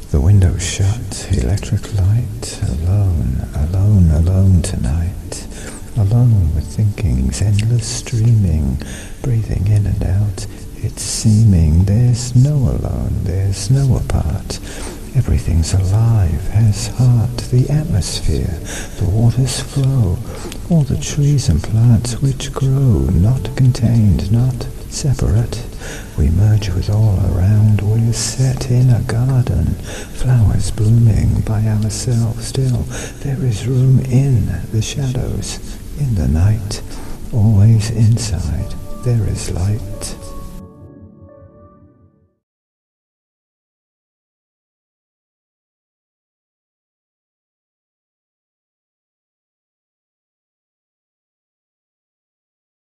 The window shut, electric light, alone, alone, alone tonight. Alone with thinkings, endless streaming, breathing in and out. It's seeming there's no alone, there's no apart. Everything's alive, has heart, the atmosphere, the waters flow, all the trees and plants which grow, not contained, not separate. We merge with all around, we're set in a garden, flowers blooming by ourselves. Still, there is room in the shadows, in the night, always inside, there is light.